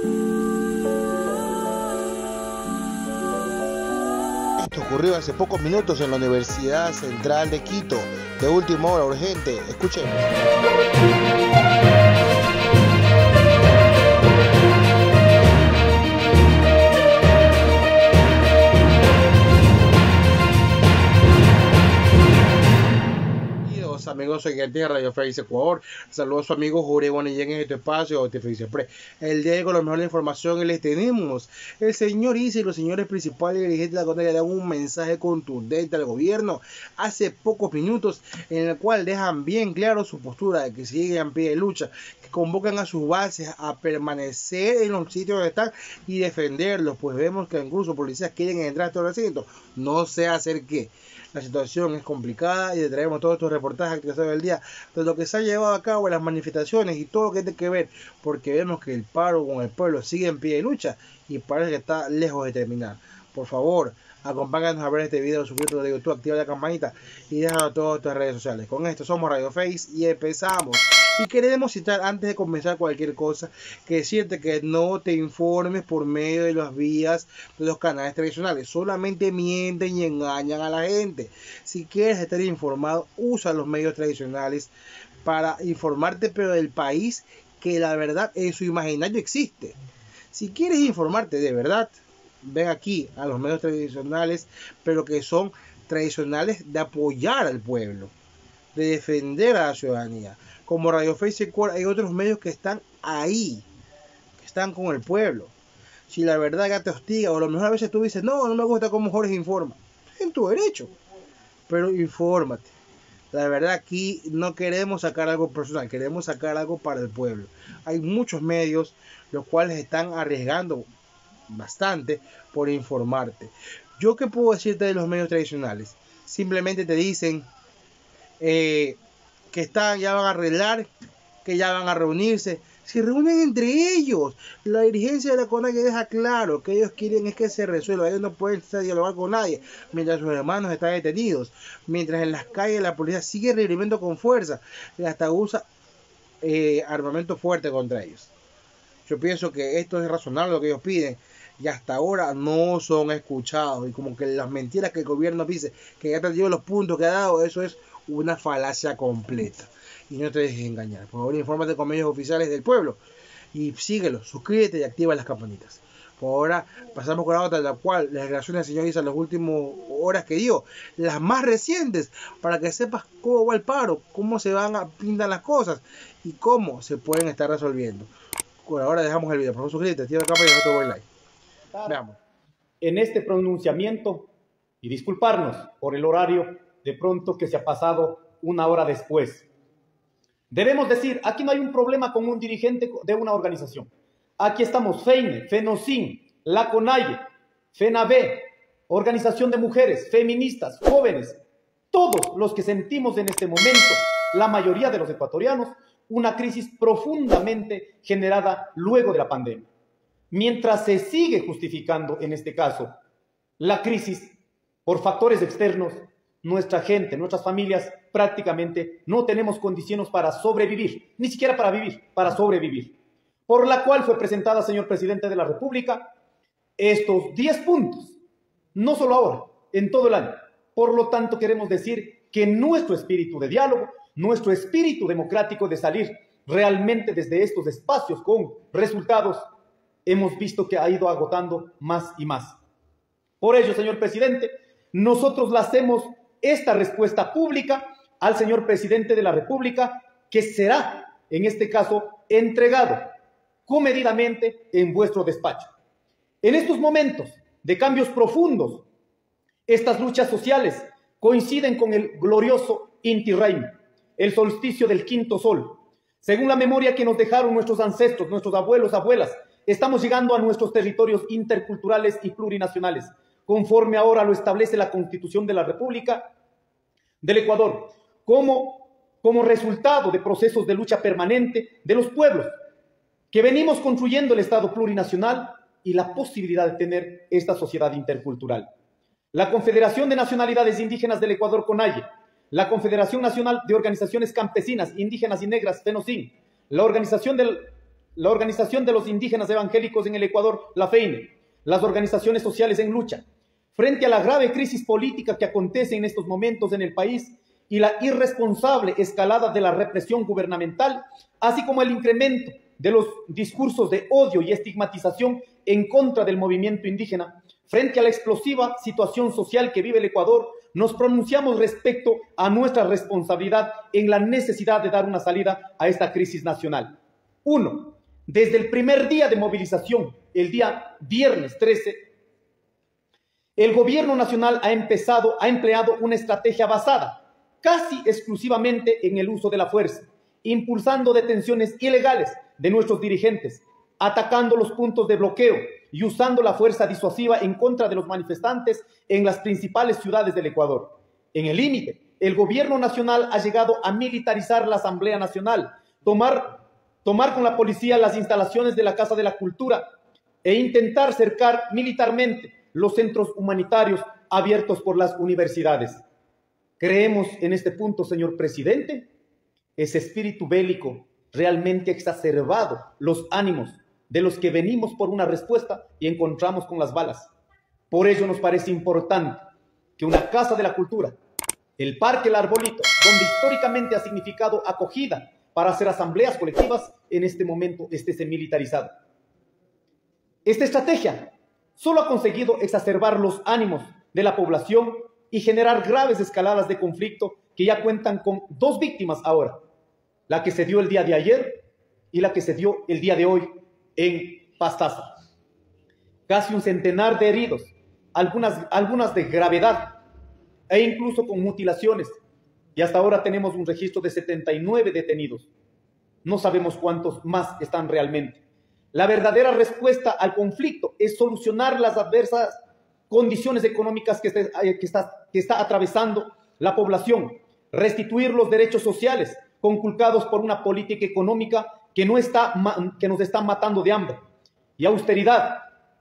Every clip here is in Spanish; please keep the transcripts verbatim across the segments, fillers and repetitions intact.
Esto ocurrió hace pocos minutos en la Universidad Central de Quito. De última hora, urgente. Escuchemos. Amigos, soy Guillermo de Radio Face Ecuador. Saludos a su amigo Jure Bonillén en este espacio de Face Express. El día de hoy, con la mejor información les tenemos. El señor Issa y los señores principales dirigentes de la Contraria dan un mensaje contundente al gobierno hace pocos minutos, en el cual dejan bien claro su postura de que siguen en pie de lucha, que convocan a sus bases a permanecer en los sitios donde están y defenderlos, pues vemos que incluso policías quieren entrar a todo el recinto. No sé hacer qué. La situación es complicada y le traemos todos estos reportajes actualizados del día de lo que se ha llevado a cabo en las manifestaciones y todo lo que tiene que ver, porque vemos que el paro con el pueblo sigue en pie de lucha y parece que está lejos de terminar. Por favor, acompáñanos a ver este video, suscríbete de YouTube, activa la campanita y déjalo a todas nuestras redes sociales. Con esto somos Radio Face y empezamos. Y queremos citar, antes de comenzar cualquier cosa, que decirte que no te informes por medio de las vías de los canales tradicionales. Solamente mienten y engañan a la gente. Si quieres estar informado, usa los medios tradicionales para informarte, pero del país que la verdad en su imaginario existe. Si quieres informarte de verdad, ven aquí a los medios tradicionales, pero que son tradicionales de apoyar al pueblo, de defender a la ciudadanía. Como Radio Face Ecuador, hay otros medios que están ahí, que están con el pueblo. Si la verdad ya te hostiga, o a lo mejor a veces tú dices, no, no me gusta cómo Jorge informa, en tu derecho, pero infórmate. La verdad, aquí no queremos sacar algo personal, queremos sacar algo para el pueblo. Hay muchos medios los cuales están arriesgando bastante por informarte. Yo qué puedo decirte de los medios tradicionales, simplemente te dicen eh, que están, ya van a arreglar, que ya van a reunirse. Se reúnen entre ellos. La dirigencia de la CONAIE deja claro que ellos quieren es que se resuelva. Ellos no pueden dialogar con nadie mientras sus hermanos están detenidos, mientras en las calles la policía sigue reprimiendo con fuerza y hasta usa eh, armamento fuerte contra ellos. Yo pienso que esto es razonable lo que ellos piden y hasta ahora no son escuchados, y como que las mentiras que el gobierno dice que ya perdió los puntos que ha dado, eso es una falacia completa y no te dejes engañar. Por favor, infórmate con medios oficiales del pueblo y síguelo, suscríbete y activa las campanitas. Por ahora pasamos con la otra, la cual las declaraciones del señor Issa en las últimas horas que dio, las más recientes, para que sepas cómo va el paro, cómo se van a pintar las cosas y cómo se pueden estar resolviendo. Por ahora dejamos el video. Por favor, suscríbete, activa la campanita y no te voy like. Veamos. En este pronunciamiento y disculparnos por el horario de pronto que se ha pasado una hora después. Debemos decir, aquí no hay un problema con un dirigente de una organización. Aquí estamos FEINE, FENOCIN, la CONAIE, FENAVE, Organización de Mujeres, Feministas, Jóvenes, todos los que sentimos en este momento, la mayoría de los ecuatorianos, una crisis profundamente generada luego de la pandemia. Mientras se sigue justificando, en este caso, la crisis por factores externos, nuestra gente, nuestras familias, prácticamente no tenemos condiciones para sobrevivir, ni siquiera para vivir, para sobrevivir. Por la cual fue presentada, señor presidente de la República, estos diez puntos, no solo ahora, en todo el año. Por lo tanto, queremos decir que nuestro espíritu de diálogo, nuestro espíritu democrático de salir realmente desde estos espacios con resultados, hemos visto que ha ido agotando más y más. Por ello, señor presidente, nosotros le hacemos esta respuesta pública al señor presidente de la República, que será, en este caso, entregado comedidamente en vuestro despacho. En estos momentos de cambios profundos, estas luchas sociales coinciden con el glorioso Inti Raymi, el solsticio del quinto sol. Según la memoria que nos dejaron nuestros ancestros, nuestros abuelos, abuelas, estamos llegando a nuestros territorios interculturales y plurinacionales, conforme ahora lo establece la Constitución de la República del Ecuador, como, como resultado de procesos de lucha permanente de los pueblos, que venimos construyendo el Estado plurinacional y la posibilidad de tener esta sociedad intercultural. La Confederación de Nacionalidades Indígenas del Ecuador, CONAIE, la Confederación Nacional de Organizaciones Campesinas, Indígenas y Negras, FENOCIN, la Organización del la Organización de los Indígenas Evangélicos en el Ecuador, la FEINE, las organizaciones sociales en lucha, frente a la grave crisis política que acontece en estos momentos en el país y la irresponsable escalada de la represión gubernamental, así como el incremento de los discursos de odio y estigmatización en contra del movimiento indígena, frente a la explosiva situación social que vive el Ecuador, nos pronunciamos respecto a nuestra responsabilidad en la necesidad de dar una salida a esta crisis nacional. Uno, desde el primer día de movilización, el día viernes trece, el gobierno nacional ha empezado, ha empleado una estrategia basada casi exclusivamente en el uso de la fuerza, impulsando detenciones ilegales de nuestros dirigentes, atacando los puntos de bloqueo y usando la fuerza disuasiva en contra de los manifestantes en las principales ciudades del Ecuador. En el límite, el gobierno nacional ha llegado a militarizar la Asamblea Nacional, tomar, tomar con la policía las instalaciones de la Casa de la Cultura e intentar cercar militarmente los centros humanitarios abiertos por las universidades. Creemos en este punto, señor presidente, ese espíritu bélico realmente exacerbado los ánimos de los que venimos por una respuesta y encontramos con las balas. Por ello nos parece importante que una Casa de la Cultura, el Parque El Arbolito, donde históricamente ha significado acogida para hacer asambleas colectivas, en este momento esté militarizado. Esta estrategia solo ha conseguido exacerbar los ánimos de la población y generar graves escaladas de conflicto que ya cuentan con dos víctimas ahora, la que se dio el día de ayer y la que se dio el día de hoy en Pastaza. Casi un centenar de heridos, algunas, algunas de gravedad e incluso con mutilaciones, y hasta ahora tenemos un registro de setenta y nueve detenidos. No sabemos cuántos más están realmente. La verdadera respuesta al conflicto es solucionar las adversas condiciones económicas que, este, que, está, que está atravesando la población, restituir los derechos sociales conculcados por una política económica que, no está, que nos está matando de hambre y austeridad.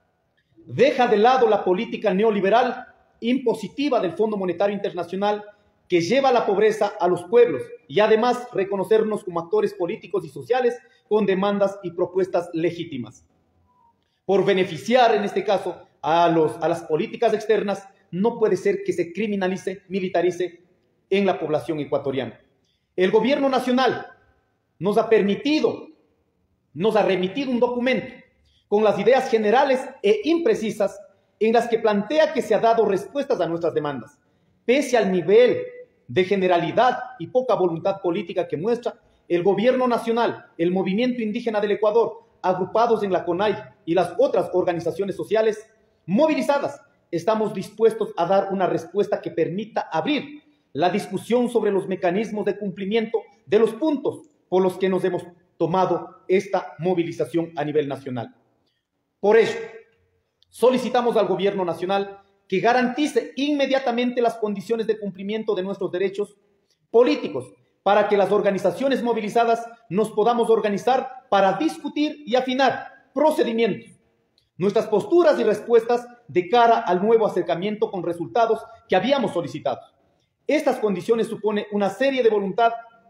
Deja de lado la política neoliberal impositiva del Fondo Monetario Internacional que lleva la pobreza a los pueblos y además reconocernos como actores políticos y sociales con demandas y propuestas legítimas. Por beneficiar, en este caso, a, los, a las políticas externas, no puede ser que se criminalice, militarice en la población ecuatoriana. El gobierno nacional nos ha permitido, nos ha remitido un documento con las ideas generales e imprecisas en las que plantea que se ha dado respuestas a nuestras demandas. Pese al nivel de generalidad y poca voluntad política que muestra, el gobierno nacional, el movimiento indígena del Ecuador, agrupados en la CONAI y las otras organizaciones sociales movilizadas, estamos dispuestos a dar una respuesta que permita abrir la discusión sobre los mecanismos de cumplimiento de los puntos por los que nos hemos tomado esta movilización a nivel nacional. Por ello, solicitamos al gobierno nacional que garantice inmediatamente las condiciones de cumplimiento de nuestros derechos políticos para que las organizaciones movilizadas nos podamos organizar para discutir y afinar procedimientos, nuestras posturas y respuestas de cara al nuevo acercamiento con resultados que habíamos solicitado. Estas condiciones suponen una serie de voluntad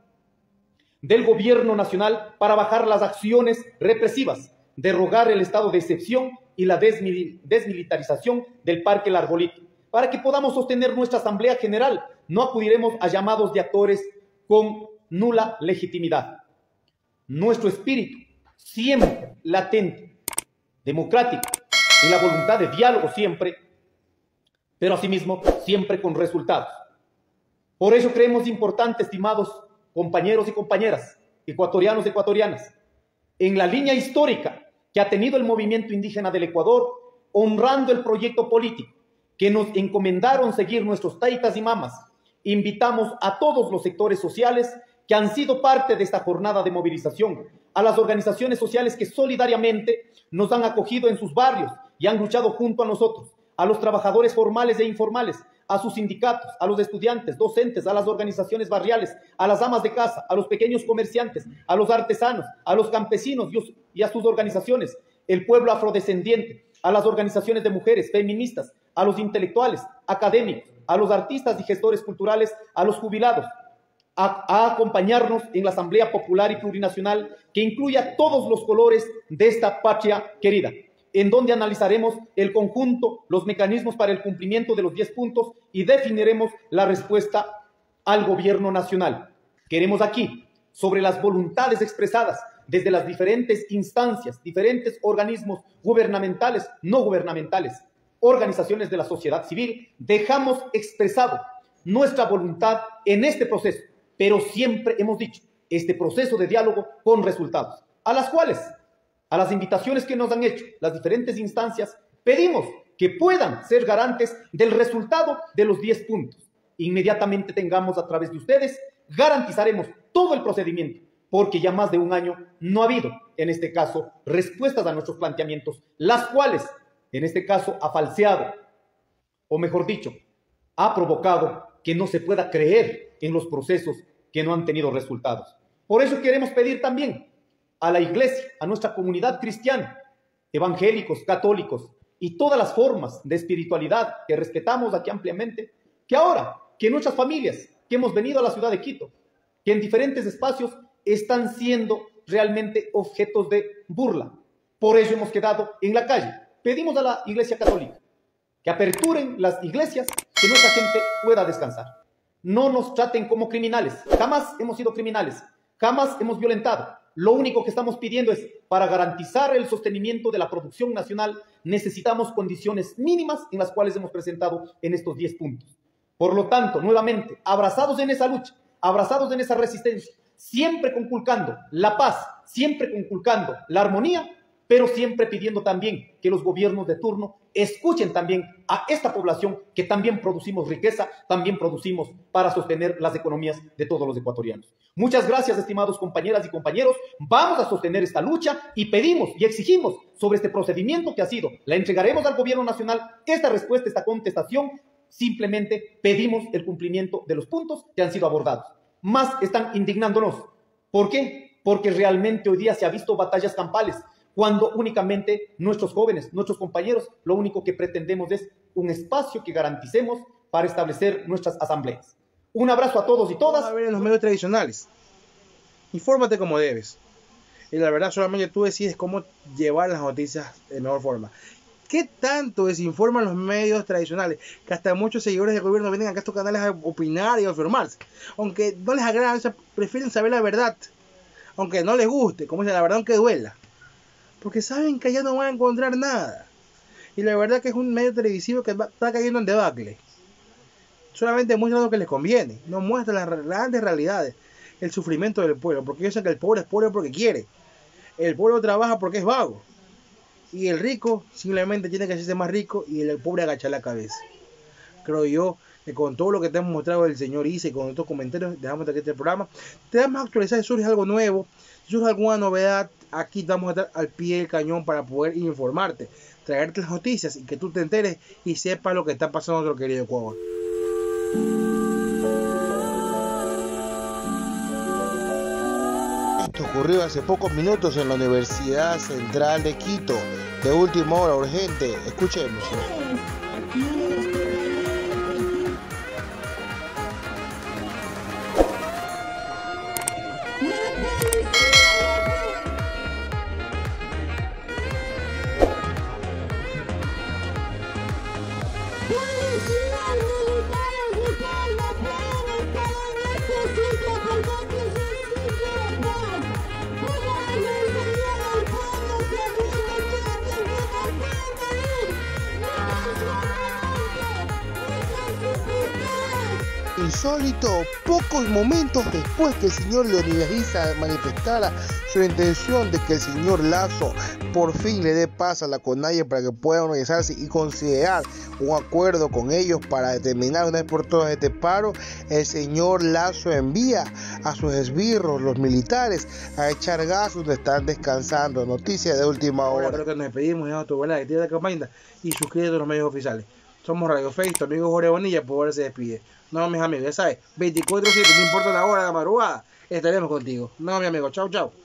del gobierno nacional para bajar las acciones represivas, derogar el estado de excepción y la desmil desmilitarización del Parque El Arbolito. Para que podamos sostener nuestra Asamblea General, no acudiremos a llamados de actores con nula legitimidad. Nuestro espíritu, siempre latente, democrático, en la voluntad de diálogo siempre, pero asimismo siempre con resultados. Por ello creemos importante, estimados compañeros y compañeras, ecuatorianos y ecuatorianas, en la línea histórica que ha tenido el movimiento indígena del Ecuador, honrando el proyecto político que nos encomendaron seguir nuestros taitas y mamas, invitamos a todos los sectores sociales que han sido parte de esta jornada de movilización, a las organizaciones sociales que solidariamente nos han acogido en sus barrios y han luchado junto a nosotros, a los trabajadores formales e informales, a sus sindicatos, a los estudiantes, docentes, a las organizaciones barriales, a las amas de casa, a los pequeños comerciantes, a los artesanos, a los campesinos y a sus organizaciones, el pueblo afrodescendiente, a las organizaciones de mujeres, feministas, a los intelectuales, académicos, a los artistas y gestores culturales, a los jubilados, a, a acompañarnos en la Asamblea Popular y Plurinacional que incluya todos los colores de esta patria querida, en donde analizaremos el conjunto, los mecanismos para el cumplimiento de los diez puntos y definiremos la respuesta al gobierno nacional. Queremos aquí, sobre las voluntades expresadas desde las diferentes instancias, diferentes organismos gubernamentales, no gubernamentales, organizaciones de la sociedad civil, dejamos expresado nuestra voluntad en este proceso, pero siempre hemos dicho, este proceso de diálogo con resultados, a las cuales, a las invitaciones que nos han hecho las diferentes instancias, pedimos que puedan ser garantes del resultado de los diez puntos. Inmediatamente tengamos a través de ustedes, garantizaremos todo el procedimiento, porque ya más de un año no ha habido, en este caso, respuestas a nuestros planteamientos, las cuales, en este caso, ha falseado, o mejor dicho, ha provocado que no se pueda creer en los procesos que no han tenido resultados. Por eso queremos pedir también a la iglesia, a nuestra comunidad cristiana, evangélicos, católicos y todas las formas de espiritualidad que respetamos aquí ampliamente, que ahora que nuestras familias que hemos venido a la ciudad de Quito, que en diferentes espacios están siendo realmente objetos de burla, por eso hemos quedado en la calle. Pedimos a la Iglesia Católica que aperturen las iglesias, que nuestra gente pueda descansar. No nos traten como criminales, jamás hemos sido criminales, jamás hemos violentado. Lo único que estamos pidiendo es, para garantizar el sostenimiento de la producción nacional, necesitamos condiciones mínimas en las cuales hemos presentado en estos diez puntos. Por lo tanto, nuevamente, abrazados en esa lucha, abrazados en esa resistencia, siempre conculcando la paz, siempre conculcando la armonía, pero siempre pidiendo también que los gobiernos de turno escuchen también a esta población que también producimos riqueza, también producimos para sostener las economías de todos los ecuatorianos. Muchas gracias, estimados compañeras y compañeros. Vamos a sostener esta lucha y pedimos y exigimos sobre este procedimiento que ha sido. La entregaremos al gobierno nacional esta respuesta, esta contestación. Simplemente pedimos el cumplimiento de los puntos que han sido abordados. Más están indignándonos. ¿Por qué? Porque realmente hoy día se ha visto batallas campales, cuando únicamente nuestros jóvenes, nuestros compañeros, lo único que pretendemos es un espacio que garanticemos para establecer nuestras asambleas. Un abrazo a todos y todas. Vamos a ver en los medios tradicionales. Infórmate como debes. Y la verdad, solamente tú decides cómo llevar las noticias de mejor forma. ¿Qué tanto desinforman los medios tradicionales? Que hasta muchos seguidores del gobierno vienen acá a estos canales a opinar y a informarse. Aunque no les agrada, o sea, prefieren saber la verdad. Aunque no les guste, como dice, la verdad aunque duela. Porque saben que allá no van a encontrar nada. Y la verdad que es un medio televisivo que va, está cayendo en debacle. Solamente muestra lo que les conviene. No muestra las grandes realidades. El sufrimiento del pueblo. Porque ellos saben que el pobre es pobre porque quiere. El pueblo trabaja porque es vago. Y el rico simplemente tiene que hacerse más rico y el pobre agachar la cabeza. Creo yo que con todo lo que te hemos mostrado el señor Isa y con estos comentarios, dejamos de aquí este programa. Te damos a actualizar si surge algo nuevo, si surge alguna novedad. Aquí vamos a estar al pie del cañón para poder informarte, traerte las noticias y que tú te enteres y sepas lo que está pasando en nuestro querido Ecuador. Esto ocurrió hace pocos minutos en la Universidad Central de Quito. De última hora, urgente. Escuchemos. Insólito, pocos momentos después que el señor Leonidas Issa manifestara su intención de que el señor Lazo por fin le dé paz a la CONAIE para que pueda organizarse y considerar un acuerdo con ellos para determinar una vez por todas este paro, el señor Lazo envía a sus esbirros, los militares, a echar gas donde están descansando. Noticia de última hora. Ahora creo que nos despedimos, dejamos tu buena actividad de campaña y suscríbete a los medios oficiales. Somos Radio Face, tu amigo Jorge Bonilla, por ahora se despide. No, mis amigos, ya sabes, veinticuatro siete, no importa la hora, la madrugada, estaremos contigo. No, mi amigo, chao, chao.